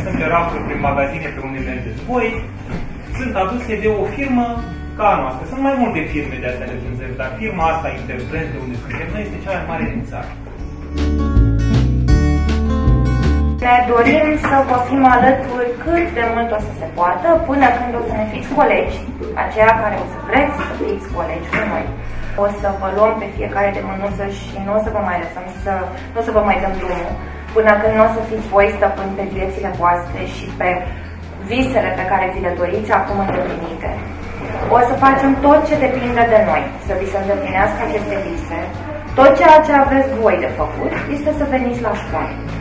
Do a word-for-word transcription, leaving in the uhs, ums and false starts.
sunt pe rafturi prin magazine pe unde mergeți voi, sunt aduse de o firmă ca a noastră. Sunt mai multe firme de astea de vânzări, dar firma asta, Interbrand, de unde suntem noi, este cea mai mare din țară. Ne dorim să vă fim alături cât de mult o să se poată, până când o să ne fiți colegi, aceia care o să vreți să fiți colegi cu noi. O să vă luăm pe fiecare de mânuță și nu o să vă mai lăsăm să, nu o să vă mai dăm drumul, până când nu o să fiți voi stăpâni pe viețile voastre și pe visele pe care vi le doriți acum îndeplinite. O să facem tot ce depinde de noi, să vi se îndeplinească aceste vise. Tot ceea ce aveți voi de făcut este să veniți la școală.